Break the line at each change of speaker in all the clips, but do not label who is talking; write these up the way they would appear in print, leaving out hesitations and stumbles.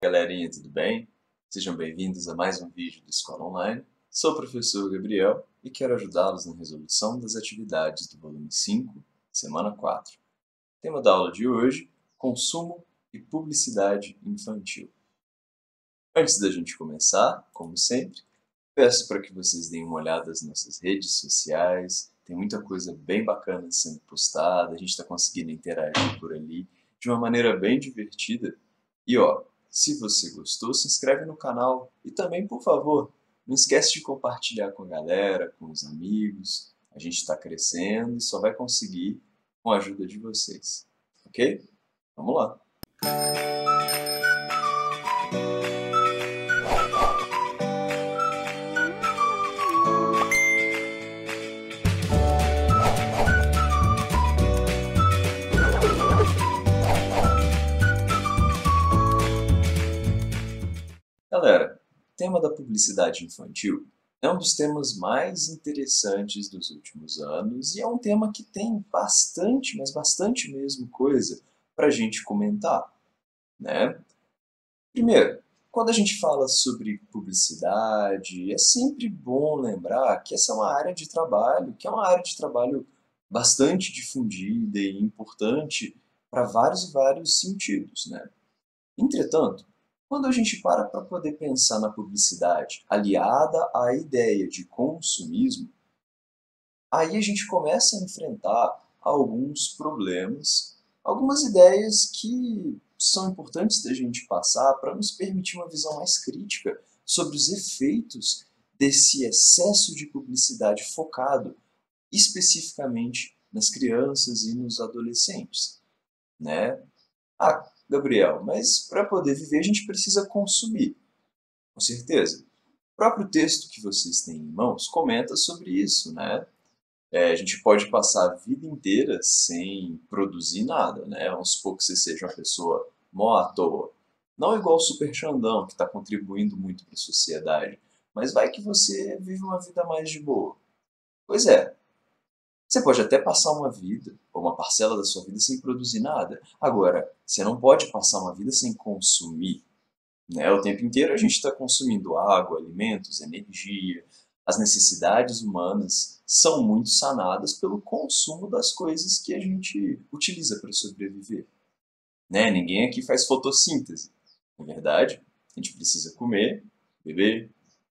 Galerinha, tudo bem? Sejam bem-vindos a mais um vídeo do Escola Online. Sou o professor Gabriel e quero ajudá-los na resolução das atividades do volume 5, semana 4. Tema da aula de hoje: consumo e publicidade infantil. Antes da gente começar, como sempre, peço para que vocês deem uma olhada nas nossas redes sociais. Tem muita coisa bem bacana sendo postada, a gente está conseguindo interagir por ali de uma maneira bem divertida. E ó, se você gostou, se inscreve no canal e também, por favor, não esquece de compartilhar com a galera, com os amigos. A gente está crescendo e só vai conseguir com a ajuda de vocês, ok? Vamos lá! Galera, o tema da publicidade infantil é um dos temas mais interessantes dos últimos anos e é um tema que tem bastante, mas bastante mesmo coisa para a gente comentar, né? Primeiro, quando a gente fala sobre publicidade, é sempre bom lembrar que essa é uma área de trabalho, que é uma área de trabalho bastante difundida e importante para vários e vários sentidos, né? Entretanto, quando a gente para poder pensar na publicidade aliada à ideia de consumismo, aí a gente começa a enfrentar alguns problemas, algumas ideias que são importantes da gente passar para nos permitir uma visão mais crítica sobre os efeitos desse excesso de publicidade focado especificamente nas crianças e nos adolescentes, né? Ah, Gabriel, mas para poder viver a gente precisa consumir. Com certeza. O próprio texto que vocês têm em mãos comenta sobre isso, né? A gente pode passar a vida inteira sem produzir nada, né? Vamos supor que você seja uma pessoa mó à toa. Não igual o Super Xandão, que está contribuindo muito para a sociedade, mas vai que você vive uma vida mais de boa. Pois é, você pode até passar uma vida, ou uma parcela da sua vida, sem produzir nada. Agora, você não pode passar uma vida sem consumir, né? O tempo inteiro a gente está consumindo água, alimentos, energia. As necessidades humanas são muito sanadas pelo consumo das coisas que a gente utiliza para sobreviver, né? Ninguém aqui faz fotossíntese, na verdade. A gente precisa comer, beber,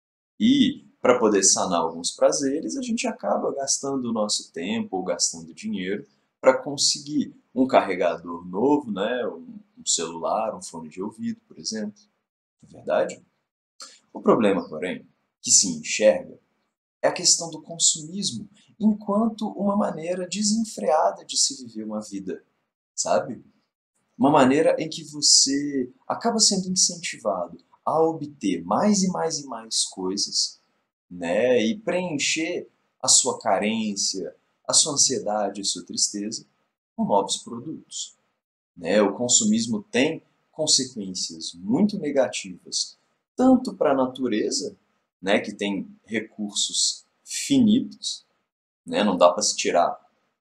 e para poder sanar alguns prazeres, a gente acaba gastando o nosso tempo ou gastando dinheiro para conseguir um carregador novo, né? Um celular, um fone de ouvido, por exemplo. Não é verdade? O problema, porém, que se enxerga é a questão do consumismo enquanto uma maneira desenfreada de se viver uma vida, sabe? Uma maneira em que você acaba sendo incentivado a obter mais e mais e mais coisas, né? E preencher a sua carência, a sua ansiedade, a sua tristeza com novos produtos, né? O consumismo tem consequências muito negativas, tanto para a natureza, né, que tem recursos finitos, né? Não dá para se tirar,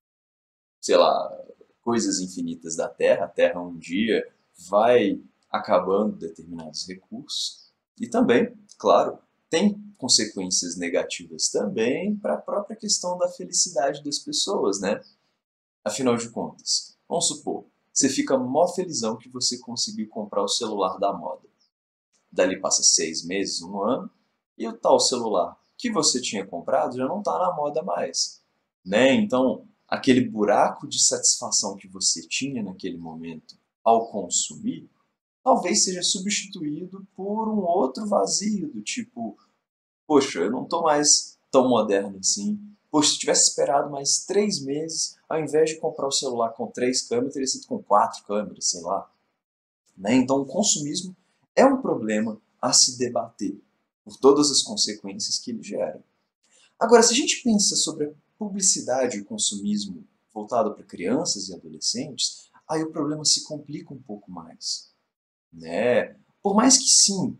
sei lá, coisas infinitas da Terra. A Terra um dia vai acabando determinados recursos. E também, claro, tem consequências negativas também para a própria questão da felicidade das pessoas, né? Afinal de contas, vamos supor, você fica mó felizão que você conseguiu comprar o celular da moda. Dali passa 6 meses, um ano, e o tal celular que você tinha comprado já não está na moda mais, né? Então, aquele buraco de satisfação que você tinha naquele momento ao consumir, talvez seja substituído por um outro vazio, do tipo, poxa, eu não estou mais tão moderno assim. Poxa, se tivesse esperado mais 3 meses, ao invés de comprar o celular com 3 câmeras, teria sido com 4 câmeras, sei lá. Né? Então, o consumismo é um problema a se debater, por todas as consequências que ele gera. Agora, se a gente pensa sobre a publicidade e o consumismo voltado para crianças e adolescentes, aí o problema se complica um pouco mais, né? Por mais que sim,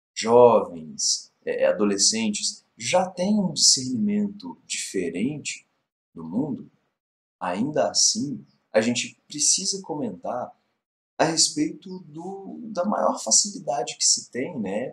jovens, adolescentes já tenham um discernimento diferente do mundo, ainda assim a gente precisa comentar a respeito da maior facilidade que se tem, né,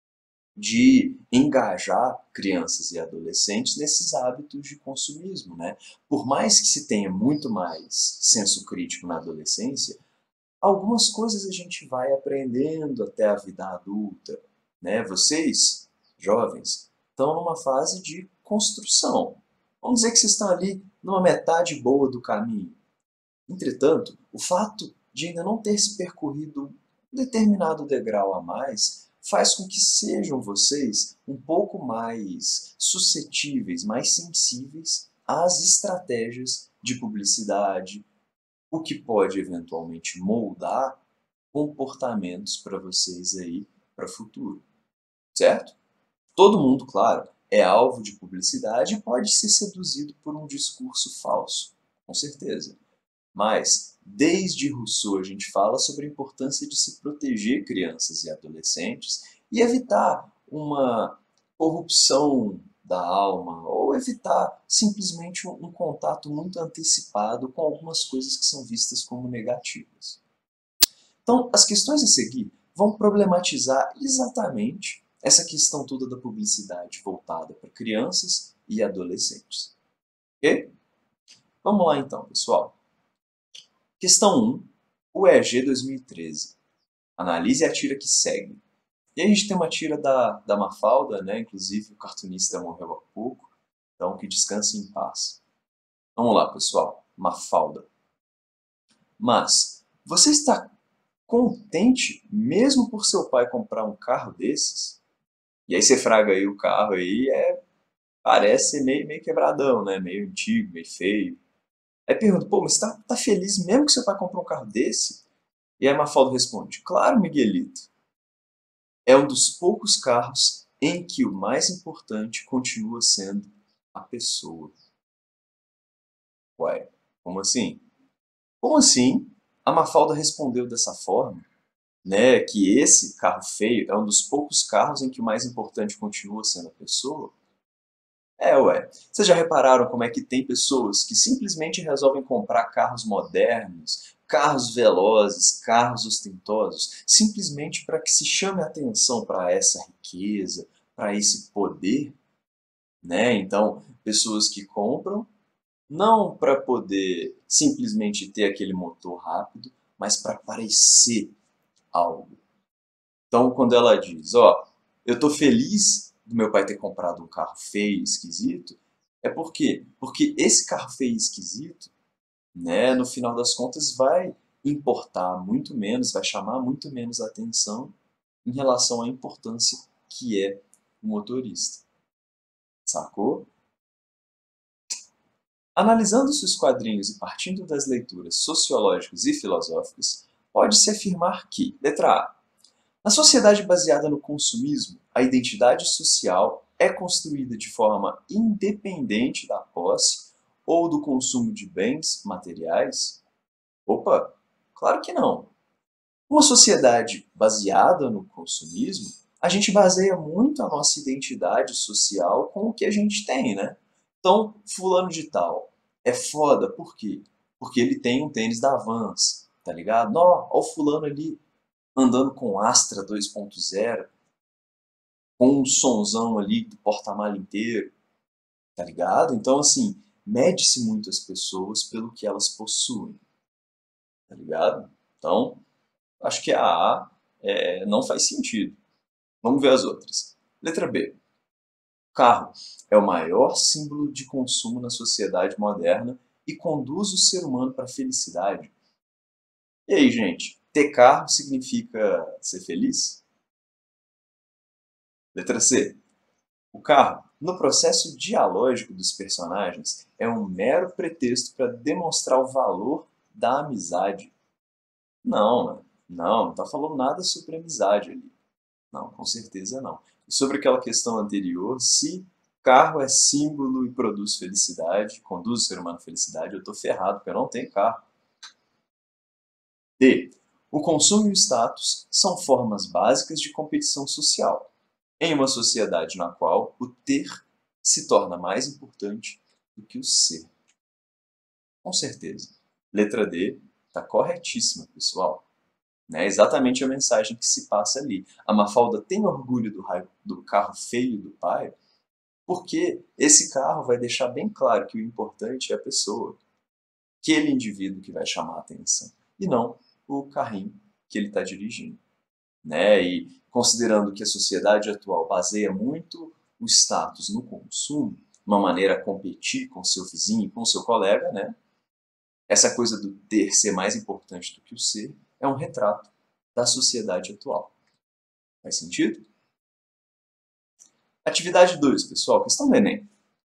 de engajar crianças e adolescentes nesses hábitos de consumismo, né? Por mais que se tenha muito mais senso crítico na adolescência, algumas coisas a gente vai aprendendo até a vida adulta, né? Vocês, jovens, estão numa fase de construção. Vamos dizer que vocês estão ali numa metade boa do caminho. Entretanto, o fato de ainda não ter se percorrido um determinado degrau a mais faz com que sejam vocês um pouco mais suscetíveis, mais sensíveis às estratégias de publicidade, o que pode eventualmente moldar comportamentos para vocês aí para o futuro, certo? Todo mundo, claro, é alvo de publicidade e pode ser seduzido por um discurso falso, com certeza. Mas, desde Rousseau, a gente fala sobre a importância de se proteger crianças e adolescentes e evitar uma corrupção da alma, ou evitar simplesmente um contato muito antecipado com algumas coisas que são vistas como negativas. Então, as questões a seguir vão problematizar exatamente essa questão toda da publicidade voltada para crianças e adolescentes. Ok? Vamos lá então, pessoal. Questão 1, o EG 2013. Analise a tira que segue. E aí a gente tem uma tira da Mafalda, né? Inclusive o cartunista morreu há pouco, então que descanse em paz. Vamos lá, pessoal. Mafalda. Mas, você está contente mesmo por seu pai comprar um carro desses? E aí você fraga aí o carro aí, parece meio quebradão, né? Meio antigo, meio feio. Aí pergunta, pô, mas você tá feliz mesmo que seu pai comprou um carro desse? E aí Mafalda responde, claro, Miguelito. É um dos poucos carros em que o mais importante continua sendo a pessoa. Ué, como assim? Como assim? A Mafalda respondeu dessa forma, né, que esse carro feio é um dos poucos carros em que o mais importante continua sendo a pessoa? Ué. Vocês já repararam como é que tem pessoas que simplesmente resolvem comprar carros modernos, carros velozes, carros ostentosos, simplesmente para que se chame a atenção para essa riqueza, para esse poder, né? Então, pessoas que compram não para poder simplesmente ter aquele motor rápido, mas para parecer algo. Então, quando ela diz, ó, eu tô feliz do meu pai ter comprado um carro feio, e esquisito, é por quê? Porque esse carro feio e esquisito, né, no final das contas, vai importar muito menos, vai chamar muito menos atenção em relação à importância que é o motorista. Sacou? Analisando seus quadrinhos e partindo das leituras sociológicas e filosóficas, pode-se afirmar que, letra A, na sociedade baseada no consumismo, a identidade social é construída de forma independente da posse ou do consumo de bens materiais? Opa, claro que não. Uma sociedade baseada no consumismo, a gente baseia muito a nossa identidade social com o que a gente tem, né? Então, fulano de tal é foda, por quê? Porque ele tem um tênis da Vans, tá ligado? Ó, ó o fulano ali andando com Astra 2.0, com um sonzão ali do porta-malha inteiro, tá ligado? Então, assim, mede-se muito as pessoas pelo que elas possuem, tá ligado? Então, acho que a A não faz sentido. Vamos ver as outras. Letra B. Carro é o maior símbolo de consumo na sociedade moderna e conduz o ser humano para a felicidade. E aí, gente? Ter carro significa ser feliz? Letra C. O carro, no processo dialógico dos personagens, é um mero pretexto para demonstrar o valor da amizade. Não, né? Não está falando nada sobre amizade ali. Não, com certeza não. E sobre aquela questão anterior, se carro é símbolo e produz felicidade, conduz o ser humano à felicidade, eu estou ferrado, porque eu não tenho carro. D. O consumo e o status são formas básicas de competição social, em uma sociedade na qual o ter se torna mais importante do que o ser. Com certeza. Letra D está corretíssima, pessoal. né? Exatamente a mensagem que se passa ali. A Mafalda tem orgulho do carro feio do pai, porque esse carro vai deixar bem claro que o importante é a pessoa, aquele indivíduo que vai chamar a atenção, e não o carrinho que ele está dirigindo, né? E considerando que a sociedade atual baseia muito o status no consumo, uma maneira a competir com seu vizinho, com seu colega, né? Essa coisa do ter ser mais importante do que o ser é um retrato da sociedade atual. Faz sentido? Atividade 2, pessoal, questão do Enem.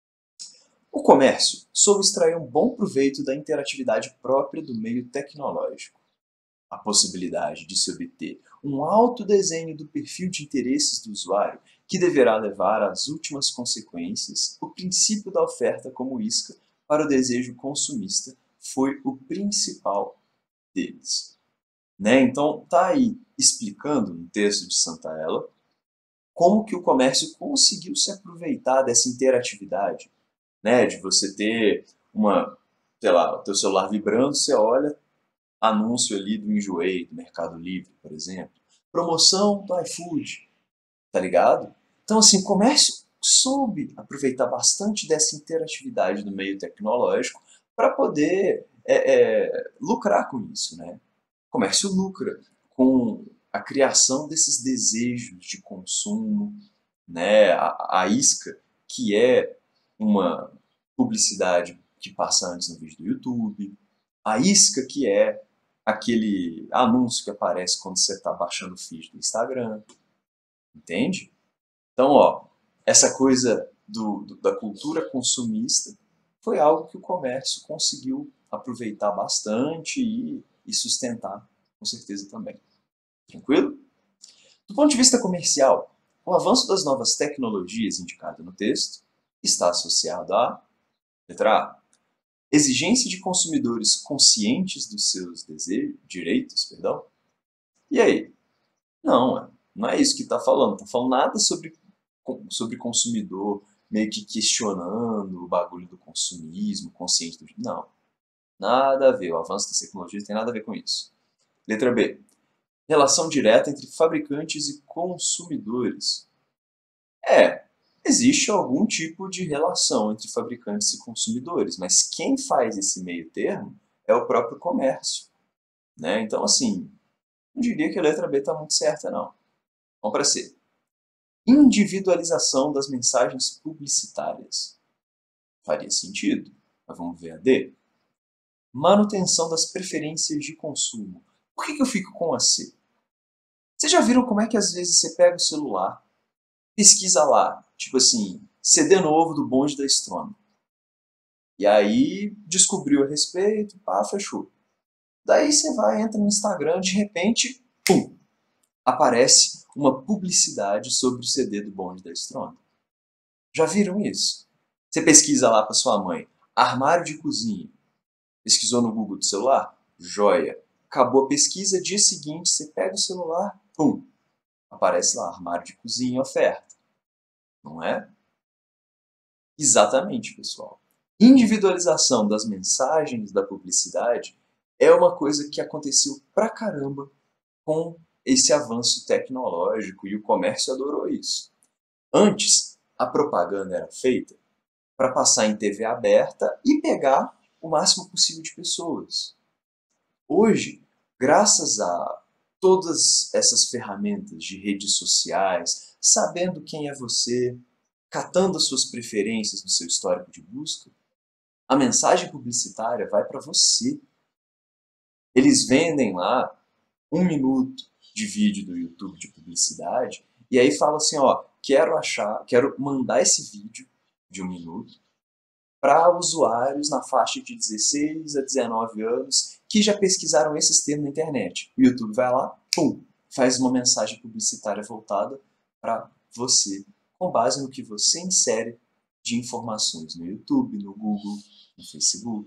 O comércio soube extrair um bom proveito da interatividade própria do meio tecnológico. A possibilidade de se obter um autodesenho do perfil de interesses do usuário, que deverá levar às últimas consequências, o princípio da oferta como isca para o desejo consumista foi o principal deles. Né? Então, está aí explicando no texto de Santaella como que o comércio conseguiu se aproveitar dessa interatividade, né? De você ter sei lá, o teu celular vibrando, você olha, anúncio ali do Enjoei, do Mercado Livre, por exemplo. Promoção do iFood, tá ligado? Então, assim, o comércio soube aproveitar bastante dessa interatividade do meio tecnológico para poder lucrar com isso, né? O comércio lucra com a criação desses desejos de consumo, né? A isca, que é uma publicidade que passa antes no vídeo do YouTube, a isca, que é aquele anúncio que aparece quando você está baixando o feed do Instagram, entende? Então, ó, essa coisa da cultura consumista foi algo que o comércio conseguiu aproveitar bastante e sustentar, com certeza também. Tranquilo? Do ponto de vista comercial, o avanço das novas tecnologias indicado no texto está associado à letra A, exigência de consumidores conscientes dos seus direitos, perdão. E aí? Não é isso que está falando. Está falando nada sobre consumidor meio que questionando o bagulho do consumismo, consciente do... Não, nada a ver. O avanço das tecnologias tem nada a ver com isso. Letra B. Relação direta entre fabricantes e consumidores. Existe algum tipo de relação entre fabricantes e consumidores, mas quem faz esse meio termo é o próprio comércio, né? Então, assim, não diria que a letra B está muito certa, não. Vamos para C. Individualização das mensagens publicitárias. Faria sentido, mas vamos ver a D. Manutenção das preferências de consumo. Por que eu fico com a C? Vocês já viram como é que às vezes você pega o celular, pesquisa lá, tipo assim, CD novo do Bonde da Strong. E aí descobriu a respeito, pá, fechou. Daí você vai, entra no Instagram, de repente, pum, aparece uma publicidade sobre o CD do Bonde da Strong. Já viram isso? Você pesquisa lá para sua mãe, armário de cozinha. Pesquisou no Google do celular? Joia. Acabou a pesquisa, dia seguinte você pega o celular, pum, aparece lá, armário de cozinha, oferta. Não é? Exatamente, pessoal. Individualização das mensagens da publicidade é uma coisa que aconteceu pra caramba com esse avanço tecnológico e o comércio adorou isso. Antes, a propaganda era feita para passar em TV aberta e pegar o máximo possível de pessoas. Hoje, graças a todas essas ferramentas de redes sociais, sabendo quem é você, catando as suas preferências do seu histórico de busca, a mensagem publicitária vai para você. Eles vendem lá 1 minuto de vídeo do YouTube de publicidade e aí fala assim, ó, quero mandar esse vídeo de 1 minuto para usuários na faixa de 16 a 19 anos que já pesquisaram esses termos na internet. O YouTube vai lá, pum, faz uma mensagem publicitária voltada para você, com base no que você insere de informações no YouTube, no Google, no Facebook.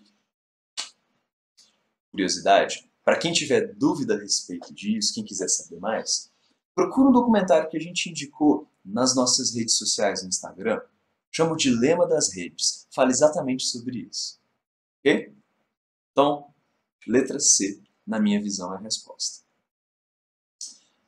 Curiosidade, para quem tiver dúvida a respeito disso, quem quiser saber mais, procura um documentário que a gente indicou nas nossas redes sociais no Instagram, chama o Dilema das Redes. Fala exatamente sobre isso. Ok? Então, letra C, na minha visão, é a resposta.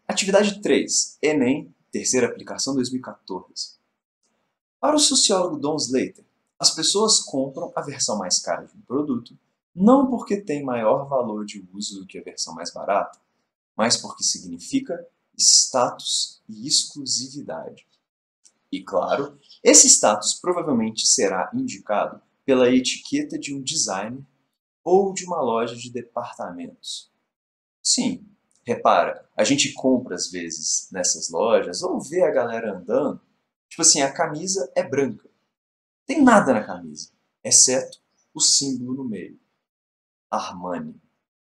Atividade 3, Enem, terceira aplicação 2014. Para o sociólogo Don Slater, as pessoas compram a versão mais cara de um produto não porque tem maior valor de uso do que a versão mais barata, mas porque significa status e exclusividade. E claro, esse status provavelmente será indicado pela etiqueta de um designer ou de uma loja de departamentos. Sim, repara, a gente compra às vezes nessas lojas ou vê a galera andando, tipo assim, a camisa é branca. Tem nada na camisa, exceto o símbolo no meio, Armani,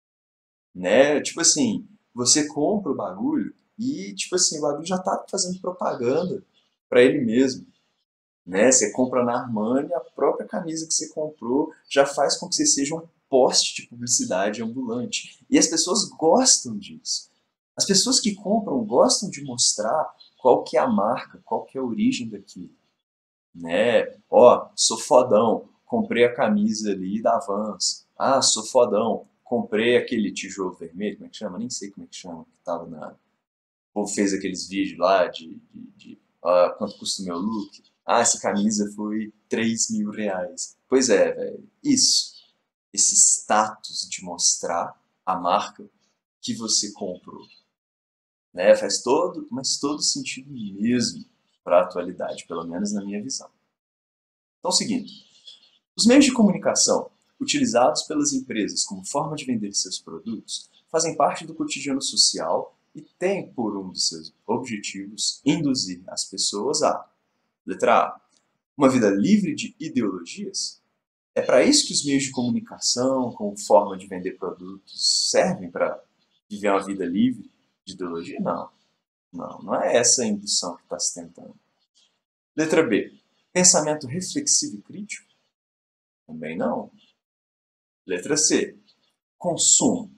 né? Tipo assim, você compra o bagulho e tipo assim, o bagulho já tá fazendo propaganda para ele mesmo, né? Você compra na Armani, a própria camisa que você comprou já faz com que você seja um poste de publicidade ambulante. E as pessoas gostam disso. As pessoas que compram gostam de mostrar qual que é a marca, qual que é a origem daquilo, né? Ó, sou fodão, comprei a camisa ali da Vans. Ah, sou fodão, comprei aquele tijolo vermelho, como é que chama? Nem sei como é que chama, que tava na... O povo fez aqueles vídeos lá quanto custa o meu look. Ah, essa camisa foi R$ 3.000. Pois é, velho, isso. Esse status de mostrar a marca que você comprou, né? Mas todo sentido mesmo para a atualidade, pelo menos na minha visão. Então, seguindo. Os meios de comunicação utilizados pelas empresas como forma de vender seus produtos fazem parte do cotidiano social e têm por um dos seus objetivos induzir as pessoas a, letra A, uma vida livre de ideologias? É para isso que os meios de comunicação, como forma de vender produtos, servem para viver uma vida livre de ideologia? Não, não é essa a indução que está se tentando. Letra B, pensamento reflexivo e crítico? Também não. Letra C, consumo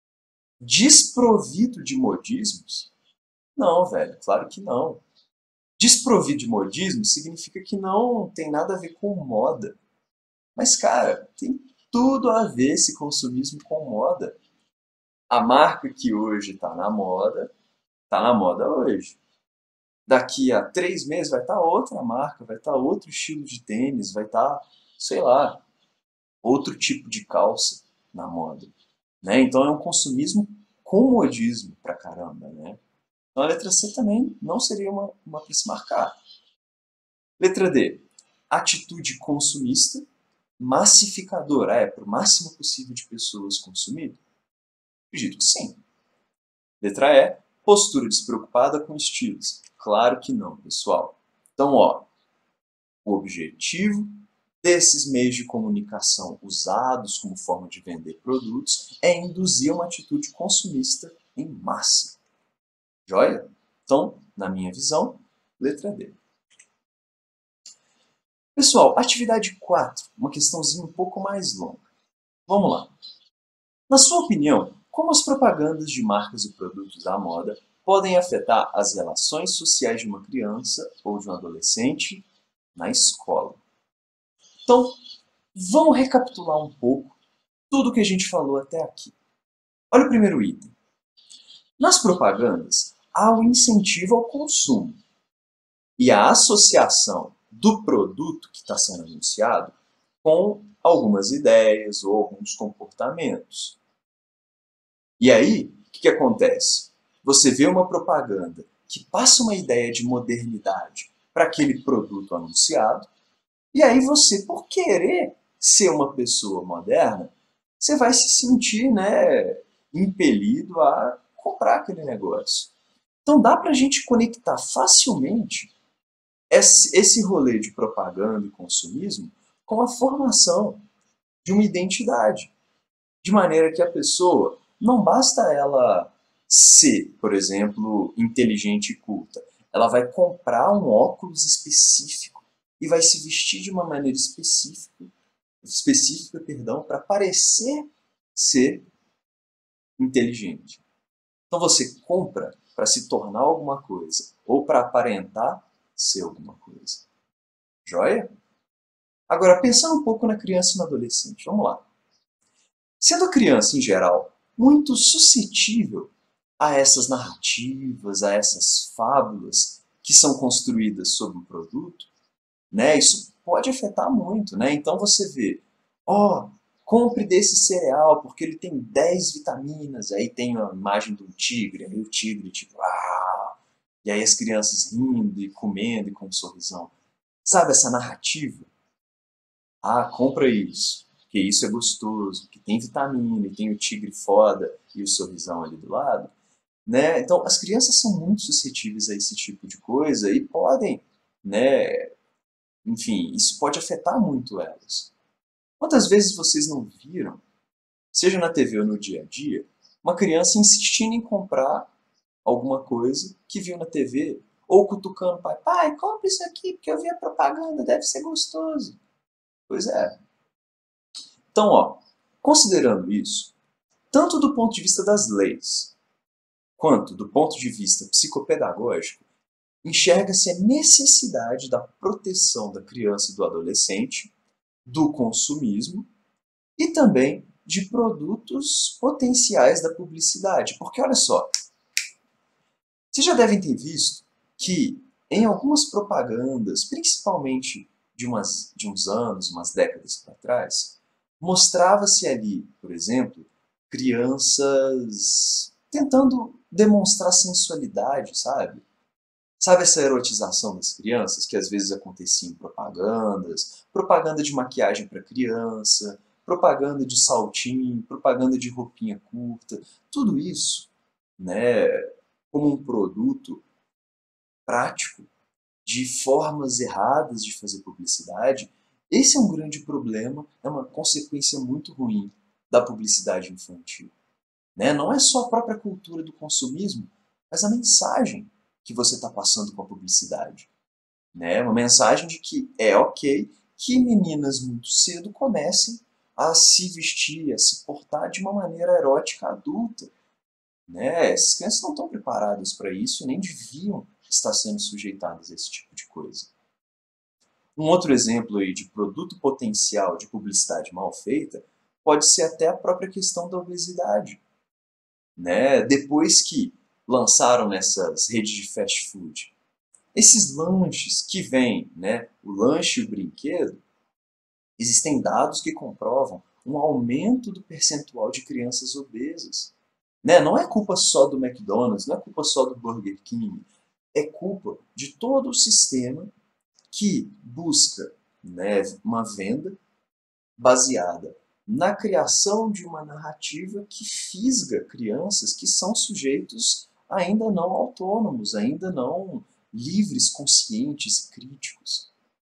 desprovido de modismos? Não, velho, claro que não. Desprovido de modismo significa que não tem nada a ver com moda. Mas, cara, tem tudo a ver esse consumismo com moda. A marca que hoje está na moda hoje. Daqui a 3 meses vai estar outra marca, vai estar outro estilo de tênis, vai estar, sei lá, outro tipo de calça na moda. Né? Então é um consumismo com modismo pra caramba. Né? Então a letra C também não seria uma para se marcar. Letra D, atitude consumista massificadora. É para o máximo possível de pessoas consumir? Acredito que sim. Letra E, postura despreocupada com estilos. Claro que não, pessoal. Então, ó, o objetivo desses meios de comunicação usados como forma de vender produtos é induzir uma atitude consumista em massa. Joia? Então, na minha visão, letra D. Pessoal, atividade 4, uma questãozinha um pouco mais longa. Vamos lá. Na sua opinião, como as propagandas de marcas e produtos da moda podem afetar as relações sociais de uma criança ou de um adolescente na escola? Então, vamos recapitular um pouco tudo o que a gente falou até aqui. Olha o primeiro item. Nas propagandas, há o incentivo ao consumo e a associação do produto que está sendo anunciado com algumas ideias ou alguns comportamentos. E aí, o que acontece? Você vê uma propaganda que passa uma ideia de modernidade para aquele produto anunciado, e aí você, por querer ser uma pessoa moderna, você vai se sentir, né, impelido a comprar aquele negócio. Então dá para a gente conectar facilmente esse rolê de propaganda e consumismo com a formação de uma identidade. De maneira que a pessoa, não basta ela ser, por exemplo, inteligente e culta. Ela vai comprar um óculos específico e vai se vestir de uma maneira específica, para parecer ser inteligente. Então você compra para se tornar alguma coisa ou para aparentar ser alguma coisa. Joia? Agora, pensando um pouco na criança e no adolescente, vamos lá. Sendo a criança, em geral, muito suscetível a essas narrativas, a essas fábulas que são construídas sobre o produto, né? Isso pode afetar muito, né? Então você vê, ó, compre desse cereal porque ele tem 10 vitaminas, aí tem a imagem do tigre, aí o tigre tipo, e aí as crianças rindo e comendo e com um sorrisão. Sabe essa narrativa? Ah, compra isso, porque isso é gostoso, que tem vitamina, e tem o tigre foda e o sorrisão ali do lado, né? Então, as crianças são muito suscetíveis a esse tipo de coisa e podem, né? Enfim, isso pode afetar muito elas. Quantas vezes vocês não viram, seja na TV ou no dia a dia, uma criança insistindo em comprar alguma coisa que viu na TV, ou cutucando o pai, pai, compra isso aqui porque eu vi a propaganda, deve ser gostoso. Pois é. Então, ó, considerando isso, tanto do ponto de vista das leis, quanto do ponto de vista psicopedagógico, enxerga-se a necessidade da proteção da criança e do adolescente, do consumismo e também de produtos potenciais da publicidade. Porque olha só, vocês já devem ter visto que em algumas propagandas, principalmente de uns anos, umas décadas para trás, mostrava-se ali, por exemplo, crianças tentando demonstrar sensualidade, sabe? Sabe essa erotização das crianças que às vezes acontecia em propagandas, propaganda de maquiagem para criança, propaganda de saltinho, propaganda de roupinha curta, tudo isso, né, como um produto prático de formas erradas de fazer publicidade, esse é um grande problema, é uma consequência muito ruim da publicidade infantil. Né? Não é só a própria cultura do consumismo, mas a mensagem que você está passando com a publicidade. Né? Uma mensagem de que é ok que meninas muito cedo comecem a se vestir, a se portar de uma maneira erótica adulta. Né? Essas crianças não estão preparadas para isso e nem deviam estar sendo sujeitadas a esse tipo de coisa. Um outro exemplo aí de produto potencial de publicidade mal feita pode ser até a própria questão da obesidade. Né? Depois que lançaram nessas redes de fast food, esses lanches que vêm, né, o lanche e o brinquedo, existem dados que comprovam um aumento do percentual de crianças obesas. Né? Não é culpa só do McDonald's, não é culpa só do Burger King, é culpa de todo o sistema que busca, né, uma venda baseada na criação de uma narrativa que fisga crianças que são sujeitos ainda não autônomos, ainda não livres, conscientes e críticos.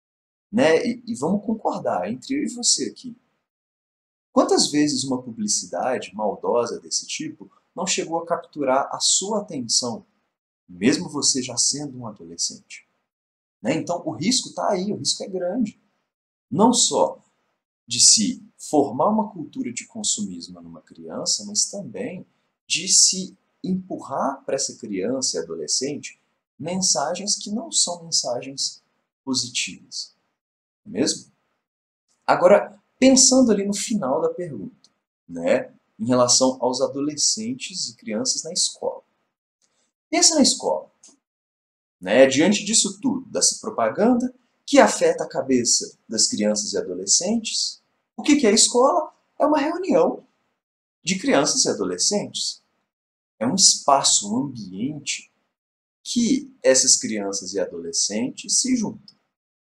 Né? E vamos concordar, entre eu e você aqui. Quantas vezes uma publicidade maldosa desse tipo não chegou a capturar a sua atenção, mesmo você já sendo um adolescente? Né? Então o risco está aí, o risco é grande. Não só de se formar uma cultura de consumismo numa criança, mas também de se empurrar para essa criança e adolescente mensagens que não são mensagens positivas. Não é mesmo? Agora, pensando ali no final da pergunta, né, em relação aos adolescentes e crianças na escola. Pensa na escola. Né, diante disso tudo, dessa propaganda que afeta a cabeça das crianças e adolescentes, o que é a escola? É uma reunião de crianças e adolescentes. É um espaço, um ambiente que essas crianças e adolescentes se juntam.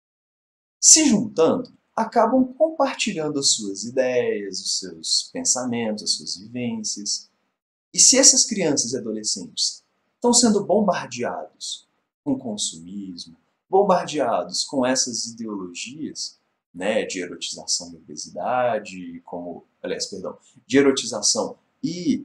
Se juntando, acabam compartilhando as suas ideias, os seus pensamentos, as suas vivências. E se essas crianças e adolescentes estão sendo bombardeados com consumismo, bombardeados com essas ideologias, né, de erotização e obesidade, como, aliás, perdão, de erotização e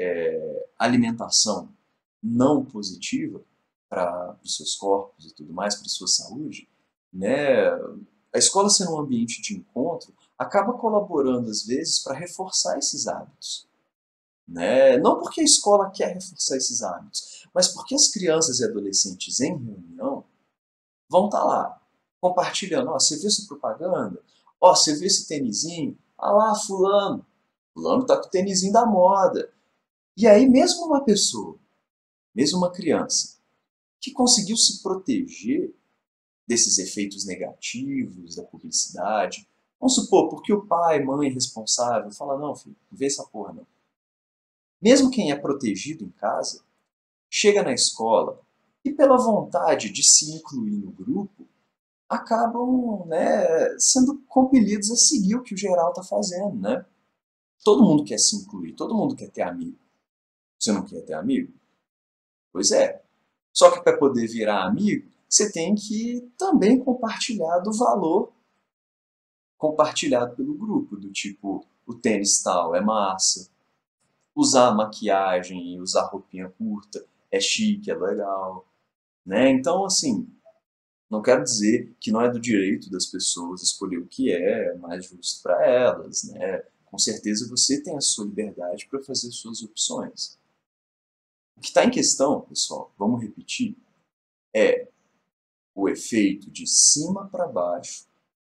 alimentação não positiva para os seus corpos e tudo mais, para a sua saúde, né, a escola sendo um ambiente de encontro acaba colaborando às vezes para reforçar esses hábitos. Né? Não porque a escola quer reforçar esses hábitos, mas porque as crianças e adolescentes em reunião vão estar lá, compartilhando. Ó, você viu essa propaganda? Ó, você viu esse tênisinho? Ah lá, fulano. Fulano tá com o tênisinho da moda. E aí, mesmo uma pessoa, mesmo uma criança, que conseguiu se proteger desses efeitos negativos da publicidade, vamos supor, porque o pai, mãe responsável fala, não, filho, não vê essa porra não. Mesmo quem é protegido em casa, chega na escola e pela vontade de se incluir no grupo, acabam, né, sendo compelidos a seguir o que o geral está fazendo, né? Todo mundo quer se incluir, todo mundo quer ter amigo. Você não quer ter amigo? Pois é. Só que para poder virar amigo, você tem que também compartilhar do valor compartilhado pelo grupo, do tipo, o tênis tal é massa, usar maquiagem e usar roupinha curta é chique, é legal, né? Então, assim, não quero dizer que não é do direito das pessoas escolher o que é mais justo para elas, né? Com certeza você tem a sua liberdade para fazer suas opções. O que está em questão, pessoal, vamos repetir, é o efeito de cima para baixo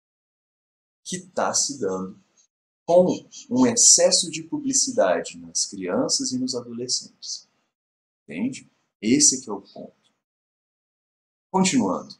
que está se dando com um excesso de publicidade nas crianças e nos adolescentes. Entende? Esse que é o ponto. Continuando.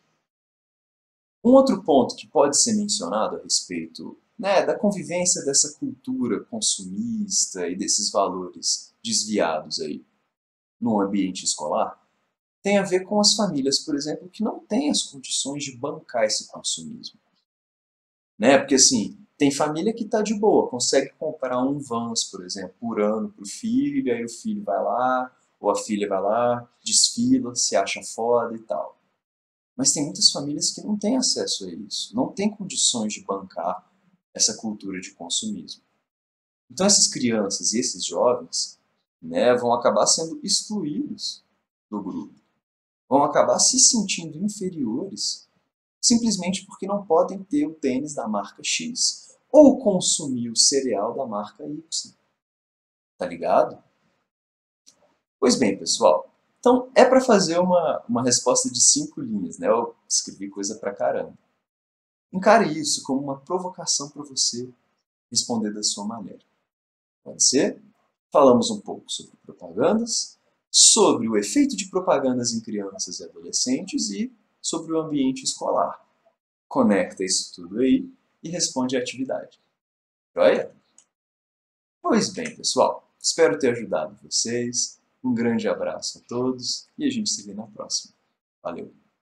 Um outro ponto que pode ser mencionado a respeito, né, da convivência dessa cultura consumista e desses valores desviados aí no ambiente escolar tem a ver com as famílias, por exemplo, que não têm as condições de bancar esse consumismo. Né? Porque assim, tem família que está de boa, consegue comprar um Vans, por exemplo, por ano para o filho, aí o filho vai lá, ou a filha vai lá, desfila, se acha foda e tal. Mas tem muitas famílias que não têm acesso a isso, não têm condições de bancar essa cultura de consumismo. Então essas crianças e esses jovens, né, vão acabar sendo excluídos do grupo, vão acabar se sentindo inferiores simplesmente porque não podem ter o tênis da marca X ou consumir o cereal da marca Y. Tá ligado? Pois bem, pessoal. Então, é para fazer uma resposta de 5 linhas, né? Eu escrevi coisa pra caramba. Encare isso como uma provocação para você responder da sua maneira. Pode ser? Falamos um pouco sobre propagandas, sobre o efeito de propagandas em crianças e adolescentes e sobre o ambiente escolar. Conecta isso tudo aí e responde à atividade. Joia? Pois bem, pessoal. Espero ter ajudado vocês. Um grande abraço a todos e a gente se vê na próxima. Valeu!